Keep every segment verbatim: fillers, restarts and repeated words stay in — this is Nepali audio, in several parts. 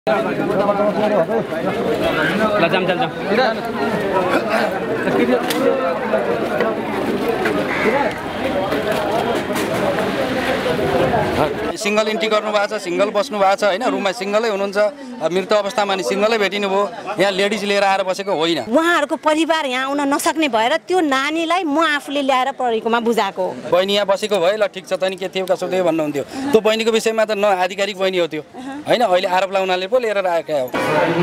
ल जाम जाम जाम सिंगल इन्ट्री गर्नुभएको छ, सिंगल बस्नु भएको छ हैन, रुममा सिंगलै हुनुहुन्छ, मृत अवस्थामा नि सिंगलै भेटिनु भयो। यहाँ लेडिज लिएर आएर बसेको होइन। उहाँहरूको परिवार यहाँ आउन नसक्ने भएर त्यो नानीलाई म आफूले ल्याएर पढेकोमा बुझाएको। बहिनी यहाँ बसेको भए ल ठिक छ त नि के थियो कसो थियो भन्नुहुन्थ्यो। त्यो बहिनीको विषयमा त न आधिकारिक बहिनी हो त्यो हैन, अहिले आरोप लगाउनाले पो लिएर आएका हो।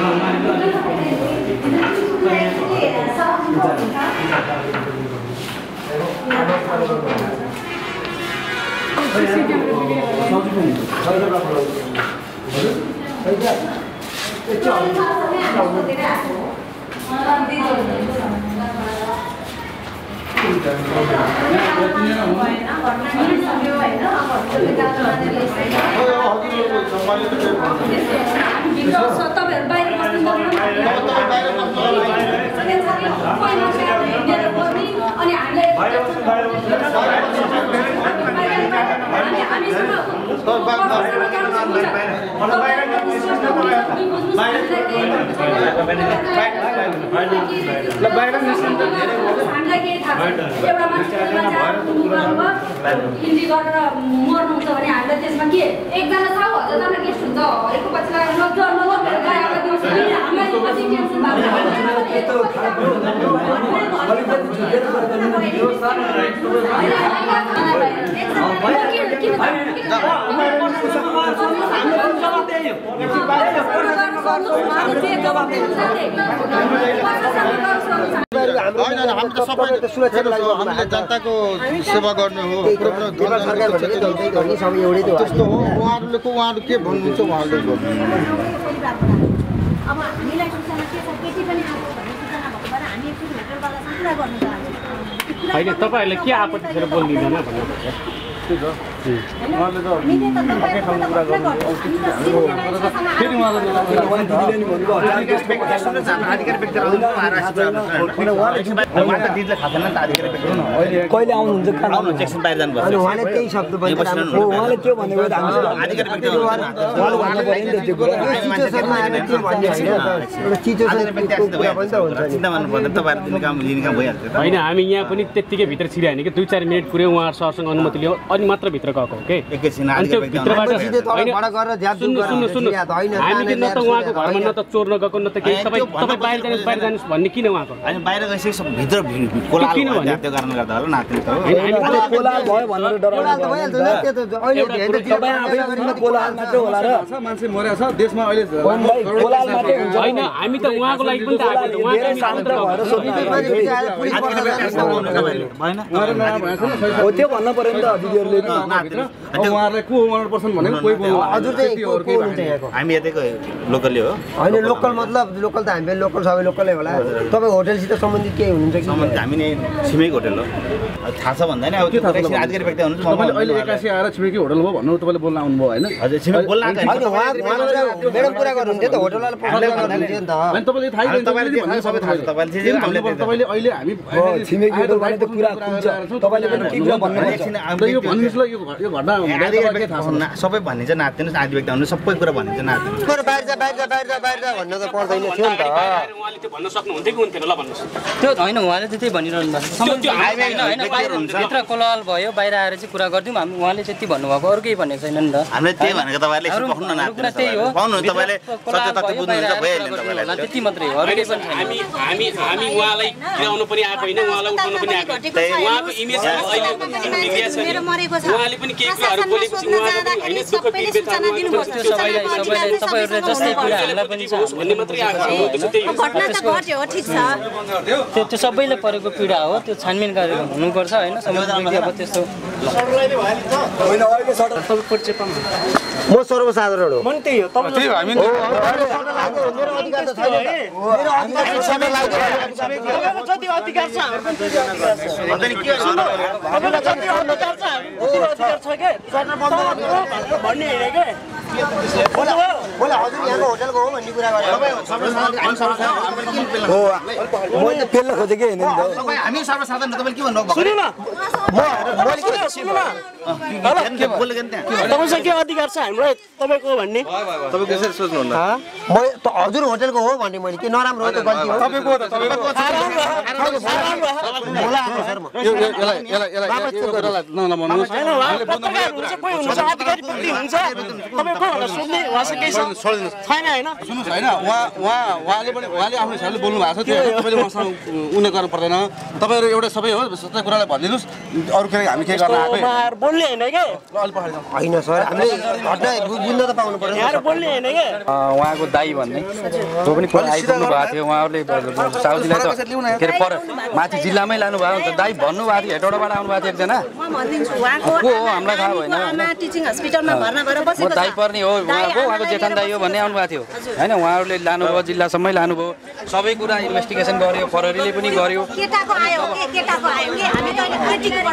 हामीले जनताको सेवा गर्ने हो। त्यस्तो हो। उहाँहरूले को उहाँहरू के भन्नुहुन्छ उहाँहरूले अब हामीलाई सूचना के छ केटी पनि आएको भन्ने सूचना भएको भएर हामी एकचोटि होटलवालासँग कुरा गर्नु चाहन्छौँ। हैन तपाईहरुले के आपत्ति गरेर बोल्दिदैन भन्नुहुन्छ? ठीक हो। उहाँले त अर्कै ठाउँमा कुरा गर्नु फेरि उहाँले दिदिले नि भन्नुभयो आधिकारिक व्यक्ति आउनु उहाँले त दिदीले खादैन नि त आधिकारिक व्यक्ति कहिले आउनुहुन्छ आउनु सेक्सन बाहिर जानु पर्छ। उहाँले त्यही शब्द पनि उहाँले त्यो भनेको आधिकारिक व्यक्ति उहाँले भन्नु पर्यो नि त त्यो कुरा सिचुएसनमा आएर के भन्ने हैन एउटा सिचुएसनको कुरा पनि त हुन्छ नि। चिन्ता गर्नु पर्दैन तपाईहरु दिने काम लिने काम भइहाल्छ। हैन हामी यहाँ पनि त्यतिकै भित्र छिरे हैन कि दुई चार मिनेट पुरै उहाँ सरसँग अनुमति लियो अनि मात्र भित्र गएको हो के एकैछिन आधिकारिक व्यक्ति भित्रबाट सिधै तल भडा गरेर ज्यादु सुन्नु हामीले न त उहाँको घरमा न त चोर्न गएको न त केही सबै तपाई बाहिर जानुस् बाहिर जानुस् भन्ने किन उहाँको हैन बाहिर गएपछि सब भित्र कोलाहल किन भन्ने त्यो कारणले गर्दा होला नातिले त हो हामीले कोलाहल भयो भनेर डराउनु भइहाल्छ नि त्यो त अहिले हेर्दै तपाई आफैमा कोलाहल मात्रै होला र मान्छे मरेको छ देशमा अहिले कोलाहल मात्रै हुन्छ हैन हामी त उहाँको लागि पनि त आएको उहाँ धेरै शान्त भएर सोध्नु भएन हो त्यो भन्न पर्यो नि त दिदीहरुले उहाँहरुले को हन्ड्रेड पर्सेन्ट भनेको कोही बोल्नु हजुर चाहिँ को हुनुहुन्छ यहाँको हामी यतैको लोकलै हो हैन लोकल मतलब लोकल त हामी लोकल सबै लोकलै होला तपाई होटलसित सम्बन्धित के हुनुहुन्छ कि सम्बन्धित हामी नै छिमेकी होटल हो थाहा छ भन्दैन अब त्यो आधिकारिक व्यक्ति हुनुहुन्छ तपाईले अहिले एक्कासी आएर छिमेकी होटल हो भन्नु तपाईले बोल्न आउनु भयो हैन हजुर छिमेकी बोल्न आएको हैन उहाँ उहाँ मेडम कुरा गर्नुहुन्थ्यो त होटलवाला प्रश्न गर्नुहुन्थ्यो नि त हैन तपाईले थाहा छैन तपाईले भन्नु सबै थाहा छ तपाईले जे जे हामीले तपाईले अहिले हामी छिमेकी होटल भने त कुरा खुल्छ तपाईले पनि के कुरा भन्नुहुन्छ यो भन्नुस् ल यो यो घटना के थाहा छैन सबै भन्ने चाहिँ नाच्दैन आदि व्यक्ति हुनु सबै कुरा भन्ने चाहिँ नाच्दैन तर बाहिर जा बाहिर जा बाहिर जा बाहिर जा भन्न त पर्दैन थियो नि त उहाँले त्यो भन्न सक्नुहुन्थ्यो कि हुन्थेन ल भन्नुस्। त्यो हैन उहाँले त्यही भनिरहनु भएको हैन बाहिर भित्र कोलाहल भयो बाहिर आएर चाहिँ कुरा गर्दियौँ हामी उहाँले त्यति भन्नुभएको अरु केही भनेको छैन नि त हामीले त्यही भनेको तपाईहरुले यसो पक्नु नाच्दैन त्यही हो पाउनु तपाईले सत्य तथ्य बुझ्नुहुन्छ भइहाल्यो तपाईलाई त्यति मात्रै हो अरु केही पनि छैन। हामी हामी हामी उहाँलाई गिराउनु पनि आएको हैन उहाँलाई उठाउनु पनि आएको उहाँको इमेज अहिले मिडिया छ उहाँले पनि केही कुराहरु बोलेको छ उहाँको पनि हैन दुःख बिर्बेत त्यो सबैलाई सबैले तपाईहरुले जस्तै कुरा हामीलाई पनि छ भन्ने मात्रै आएको हो त्यो त्यही हो घटना त घट्यो हो ठिक छ त्यो त्यो सबैले परेको पीडा हो त्यो छानबिन गरेर हुनुपर्छ हैन सम्बन्धित अब त्यस्तो होइन अहिले सडक सबै परिचय पाउनु म सर्वसाधारण हो मन त्यही हो तपाईँ त्यही हामी मेरो अधिकार त छैन मेरो अधिकार सबै लाग्यो जति अधिकार छ हाम्रो पनि त्यति अधिकार छ भन्दैन के हो तपाईलाई जति अधिकार छ हाम्रो त्यति अधिकार छ के गर्न बन्द भन्ने हैन के बोला हजुर यहाँको होटलको हो भन्ने कुरा गरेर हो मैले पेल्न खोजेकै हैन नि त तपाईँ हामी सर्वसाधारण तपाईले के भन्नु भएको सुन्नु न म मैले के सुन्नु न के बोलेको नि त्यहाँ तपाईसँग के अधिकार छ हाम्रो तपाईको भन्ने तपाईँ कसरी सोच्नुहुन्न म त हजुर होटलको हो भन्ने मैले के नराम्रो हो त गल्ती हो तपाईको हो त तपाईको बोला सर म यसलाई यसलाई यसलाई नभन्नुहोस् पत्रकार हुन्छ कोही हुन्छ अधिकारी व्यक्ति हुन्छ तपाईँ को भनेर सोध्ने वास केही छ छैन हैन सुन्नुहोस् हैन उहाँ उहाँ उहाँले पनि उहाँले आफ्नो हिसाबले बोल्नु भएको छ त्यो तपाईँले मसँग उनी गर्नु पर्दैन तपाईँहरू एउटा सबै हो सबै कुरालाई भनिदिनुहोस् अरू के हामी के गर्न आएको उहाँहरु बोल्ने हैन के अलि पछाडि जाउँ हैन सर हामीले घटना बुझ्न त पाउनु पर्यो यहाँ बोल्ने हैन के उहाँको दाइ भन्ने जो पनि पर आइपुग्नु भएको थियो उहाँहरूले साउदीलाई त के अरे पर माथि जिल्लामै लानु भएको त दाइ भन्नुभएको थियो हेटौडाबाट आउनु भएको थियो एकजना म भनिदिन्छु उहाँको को हो हामीलाई थाहा भएन आमा टिचिङ हस्पिटलमा भर्ना भएर बसेको छ दाइ पर्ने हो उहाँको उहाँको जेठन दाइ हो भन्ने आउनु भएको थियो हैन उहाँहरूले लानुभयो जिल्लासम्मै लानुभयो सबै कुरा इन्भेस्टिगेसन गर्यो प्रहरीले पनि गर्यो केटाको आयो के केटाको आयो के हामी त अहिले केटीकोबाट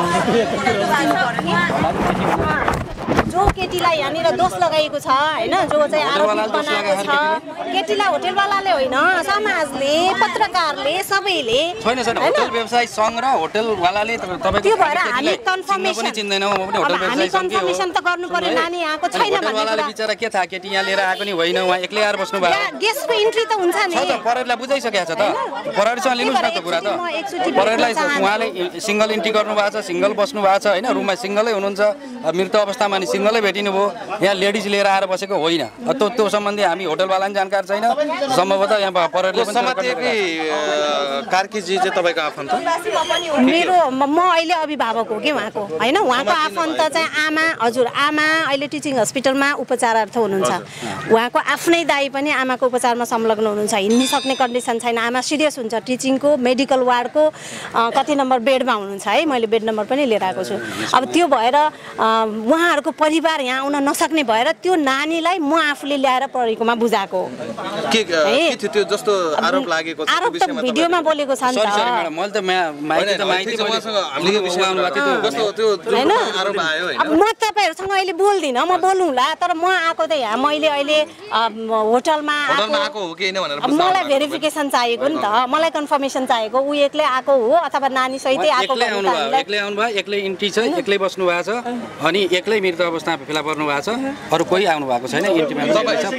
आएको जो केटीलाई यहाँनिर दोष लगाइएको छ हैन जो चाहिँ आरोपित बनाएको छ केटीलाई होटलवालाले होइन समाजले पत्रकारले सबैले छैन छैन होटल व्यवसाय संघ र होटलवालाले तपाईको त्यो भएर हामी कन्फर्मेसन पनि चिन्दैनौ म पनि होटल हामी व्यवसाय संघ के हो कन्फर्मेसन त गर्नु पर्यो नानी यहाँको छैन भन्ने होटलवालाले कुरा बिचारा के थाहा केटी यहाँ लिएर आएको नि होइन उहाँ एक्लै आएर बस्नु भयो गेस्टको इन्ट्री त हुन्छ नि छ त प्रहरीलाई बुझाइसकेको छ त प्रहरीसँग लिनुहोस् न त कुरा त प्रहरीलाई उहाँले सिंगल इन्ट्री गर्नु भएको छ सिंगल बस्नु भएको छ हैन रुममा सिंगलै हुनुहुन्छ मृत अवस्थामा नि सिंगलै भेटिनु भयो यहाँ लेडिज लिएर आएर बसेको होइन त्यो त्यो सम्बन्धी हामी होटलवाला नि जानकार छैन सम्भवतः यहाँ प्रहरीले पनि समातेकै कार्कीजी चाहिँ तपाईँको आफन्त मेरो म अहिले अभिभावक हो कि उहाँको होइन उहाँको आफन्त चाहिँ आमा हजुर आमा अहिले टिचिङ हस्पिटलमा उपचारार्थ हुनुहुन्छ उहाँको आफ्नै दाइ पनि आमाको उपचारमा संलग्न हुनुहुन्छ हिँड्न सक्ने कन्डिसन छैन आमा सिरियस हुन्छ टिचिङको मेडिकल वार्डको कति नम्बर बेडमा हुनुहुन्छ है मैले बेड नम्बर पनि लिएर आएको छु अब त्यो भएर उहाँहरूको परिवार यहाँ आउन नसक्ने भएर त्यो नानीलाई म आफूले ल्याएर प्रहरीकोमा बुझाएको के के थियो त्यो जस्तो आरोप लागेको छ आरोप त भिडियोमा बोलेको छ नि सरी त सरी म्याडम मैले त माइती त माइती हामीले विषयमा कस्तो त्यो हैन आरोप आयो हैन अब म तपाईहरुसँग अहिले बोल्दिन म बोलुँला तर म आएको त यहाँ मैले अहिले होटलमा होटलमा आएको हो कि हैन भनेर अब मलाई भेरिफिकेसन चाहिएको नि त मलाई कन्फर्मेसन चाहिएको उ एक्लै आएको हो अथवा नानी सहितै आएको एक्लै आउनु भयो एक्लै आउनु भयो एक्लै इन्ट्री छ एक्लै बस्नु भएको छ अनि एक्लै मृत अवस्थामा फेला पर्नु भएको छ अरु कोही आउनु भएको छैन इन्ट्रीमा तपाईँ छ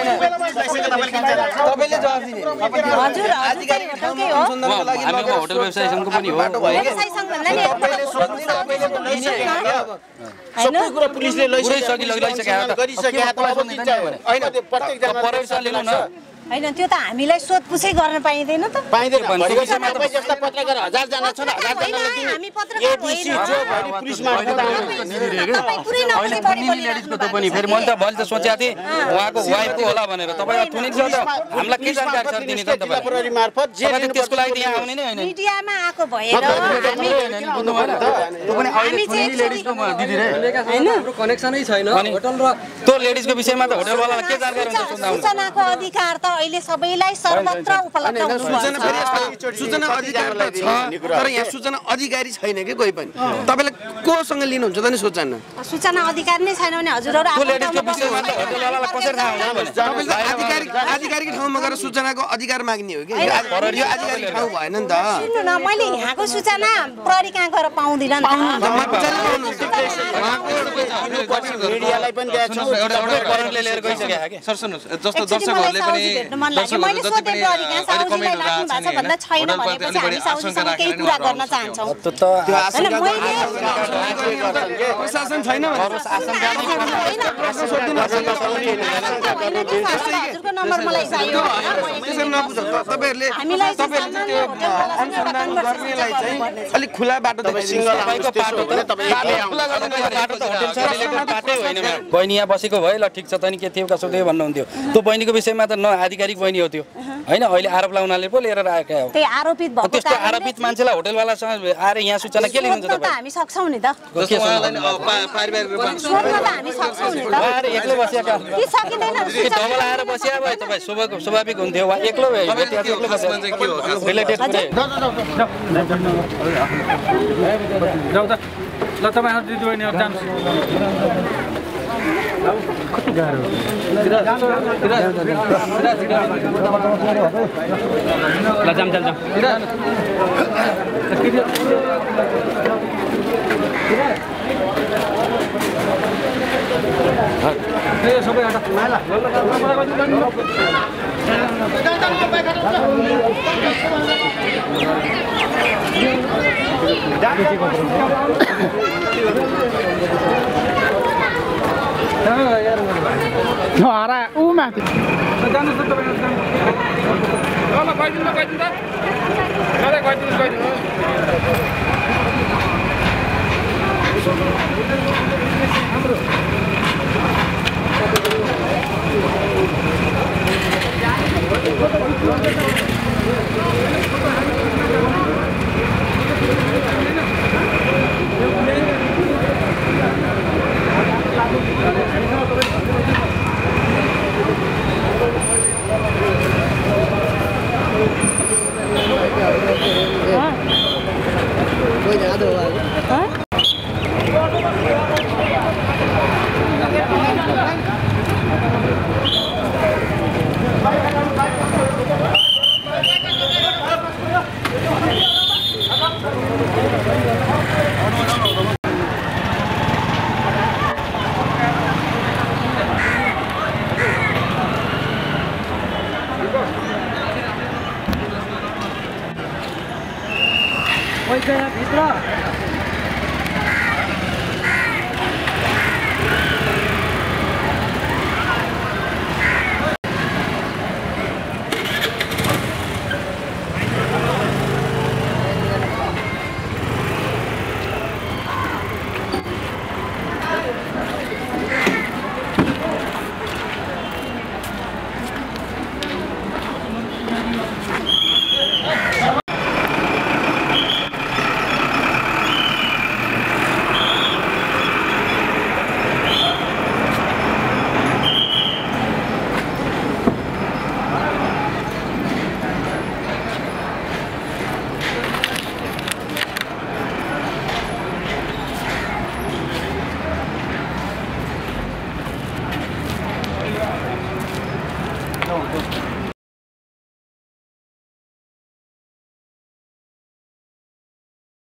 तपाईले जवाफ दिने हजुर आधिकारिक ठाउँकै हो हामीको होटल व्यवसाय संघको पनि हो व्यवसाय संघ भन्दा नि तपाईले सोध्ने तपाईले बोल्ने हैन सबै कुरा पुलिसले लैसक्यो लैसक्यो गरिसक्यो हैन त्यो प्रत्येक जना प्रहरीसँग लिनु न हैन त्यो त हामीलाई सोधपुछै गर्न पाइदैन त पाइदैन भनेको चाहिँ तपाईँ जस्ता पत्रकार हजार जना छन् हजार जनाले दिने हामी पत्रकार एडिसी जो भरि पुलिसमा तपाईँ पुरै नबुझी बढी लेडिजको त पनि फेरि मैले त मैले त सोचेको थिएँ उहाँको वाइफको होला भनेर तपाईँ थुनिक छ त हामीलाई के जानकारी छ दिने त तपाईँ प्रहरी मार्फत जे तपाईँ त्यसको लागि यहाँ आउने नै होइन मिडियामा आएको भएर हामी बुझ्नु भएन त्यो पनि अहिले थुनिक लेडिजको दिदी रे हैन कनेक्सनै छैन होटल र त्यो लेडिजको विषयमा त होटलवालालाई के जानकारी हुन्छ सुन्दा हुन्छ सूचनाको अधिकार त अहिले सबैलाई सर्वत्र उपलब्ध सूचना फेरि यस्तो सूचना अधिकार त छ तर यहाँ सूचना अधिकारी छैन के कोही पनि तपाईले कोसँग लिनुहुन्छ त नि सूचना सूचना अधिकार नै छैन भने हजुरहरु त्यो लेडिजको विषयमा त होटलवालालाई कसरी थाहा हुन्छ भने तपाईले आधिकारिक आधिकारिक ठाउँमा गएर सूचनाको अधिकार माग्ने हो कि यो आधिकारिक ठाउँ भएन नि त सुन्नु न मैले यहाँको सूचना प्रहरी कहाँ गएर पाउँदिन नि मिडियालाई पनि दिएको छु एउटा एउटा प्रहरीले लिएर गइसक्यो के सर सुन्नुहोस् जस्तो दर्शकहरूले पनि मैले सोधे प्रहरी कहाँ साउजीलाई राख्नु भएको छ भन्दा छैन भनेपछि हामी साउजीसँग केही कुरा गर्न चाहन्छौँ त्यो त हैन मैले प्रशासन छैन हजुरको नम्बर मलाई चाहियो त्यसरी नबुझ तपाईहरुले हामीलाई तपाईहरुले त्यो अनुसन्धान गर्नेलाई चाहिँ अलिक खुला बाटो सिंगल तपाईको पाटो त बाटो त होटल छ रिलेटेड बाटै होइन बहिनी यहाँ बसेको भयो ल ठिक छ त नि के थियो कसो थियो भन्नुहुन्थ्यो त्यो बहिनीको विषयमा त न आधिकारिक बहिनी हो त्यो हैन अहिले आरोप लाउनाले पो लिएर राखेका हो त्यही आरोपित भएको त्यस्तो आरोपित मान्छेलाई होटलवालासँग आएर यहाँ सूचना के लिनुहुन्छ त तपाईँ हामी सक्छौं नि त जस्तो उहाँलाई नि, अब पा- पारिवारिक रूपमा सोध्न त हामी सक्छौं नि त आएर एक्लै बसेका कि सकिँदैन कि डबल आएर बसिया भए तपाईँ स्वाभाविक स्वाभाविक हुन्थ्यो वा एक्लो भयो तपाईँको त्यो खासमा चाहिँ के हो खास रिलेटेड कुरै जाऊ त ल तपाईँहरू दिदीबहिनीहरू जानुहोस् कति गाह्रो ल जाम जाम जाम सबै आटा हरा ऊ माथि जानुहोस् न तपाईँ ल ल गइदिनु ल गइदिनु त ल गइदिनु गइदिनु हाम्रो भित्र